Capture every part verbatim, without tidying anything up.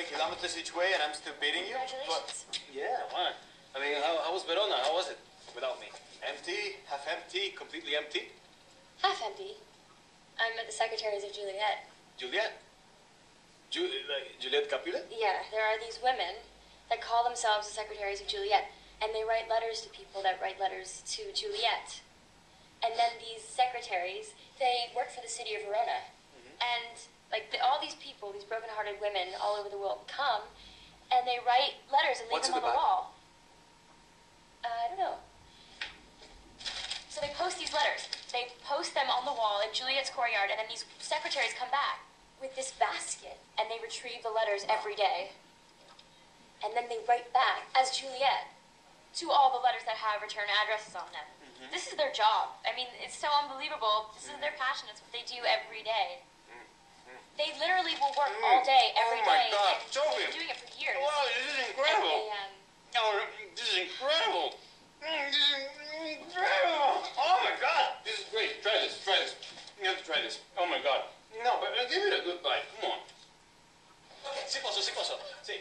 kilometers each way and I'm still beating you? Congratulations. But, yeah, why? I mean, how, how was Verona? How was it without me? Empty, half empty, completely empty? Half empty. I'm at the Secretaries of Juliet. Juliet? Ju like Juliet Capulet? Yeah, there are these women that call themselves the Secretaries of Juliet, and they write letters to people that write letters to Juliet. And then these secretaries, they work for the city of Verona. Mm-hmm. And like the, all these people, these broken-hearted women all over the world come, and they write letters and leave What's them on the the wall. Uh, I don't know. So they post these letters. They post them on the wall in Juliet's courtyard, and then these secretaries come back with this basket, and they retrieve the letters every day. And then they write back as Juliet to all the letters that have return addresses on them. Mm-hmm. This is their job. I mean, it's so unbelievable. This is their passion. It's what they do every day. Mm-hmm. They literally will work mm. all day, every oh my day. God, and Sophie. they've been doing it for years. Wow, this is incredible. And they, um, oh, this is incredible. This is incredible. Oh my God, this is great. Try this, try this. You have to try this. Oh my God. No, but uh, give it a good bite. Come on. Okay, si posso, si posso. Si.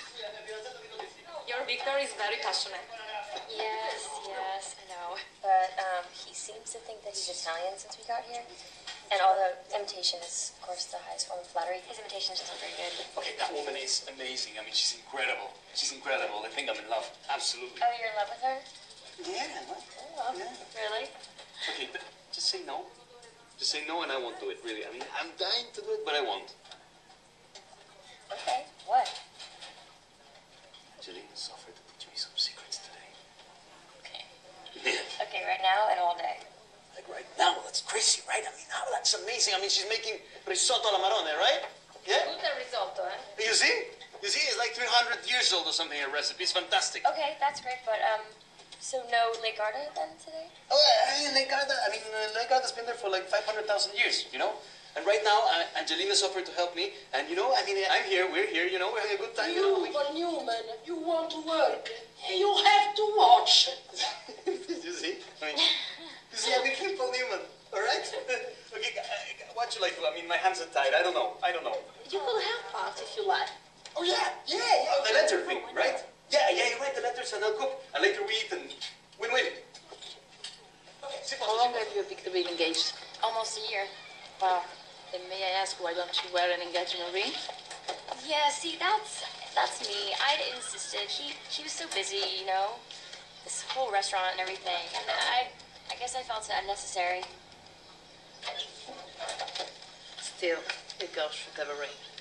Your Victor is very passionate. Yes, yes, I know. But um, he seems to think that he's Italian since we got here. And although imitation is, of course, the highest form of flattery, his imitation is just not very good. Okay, that woman is amazing. I mean, she's incredible. She's incredible. I think I'm in love. Absolutely. Oh, you're in love with her? Yeah. What? Oh, yeah. Really? Okay, but just say no. Just say no and I won't do it, really. I mean, I'm dying to do it, but I won't. Okay, what? Angelina's offered to teach me some secrets today. Okay. Yeah. Okay, right now and all day. Like right now? That's crazy, right? I mean, oh, that's amazing. I mean, she's making risotto alla marrone, right? Yeah? Good risotto, eh? You see? You see? It's like three hundred years old or something, her recipe. It's fantastic. Okay, that's great, but, um, so no Lake Garda then today? Oh, I mean, Lake Garda, I mean, uh, Lake Garda's been there for like five hundred thousand years, you know? And right now, uh, Angelina's offered to help me, and you know, I mean, I'm here, we're here, you know, we're having a good time. You, know, we... but Newman, you want to work, you have to watch. You see? I mean, you see, I'm a simple Newman, all right? Okay, uh, what you like to, I mean, my hands are tied, I don't know, I don't know. You could help us if you like. Oh, yeah, yeah, yeah, oh, the letter thing, right? Yeah, yeah, you write the letters and I'll cook, and later we eat and win-win. Okay, How long have you Victor been engaged? Almost a year. Wow. Then may I ask, why don't you wear an engagement ring? Yeah, see, that's that's me. I'd insisted. She she was so busy, you know, this whole restaurant and everything, and I I guess I felt it unnecessary. Still, a girl should have a ring.